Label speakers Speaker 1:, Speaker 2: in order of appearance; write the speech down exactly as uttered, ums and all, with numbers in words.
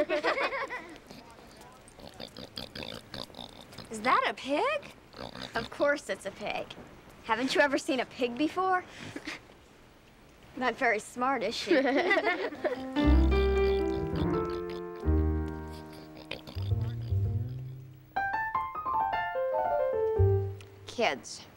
Speaker 1: Is that a pig? Of course it's a pig. Haven't you ever seen a pig before? Not very smart, is she? Kids.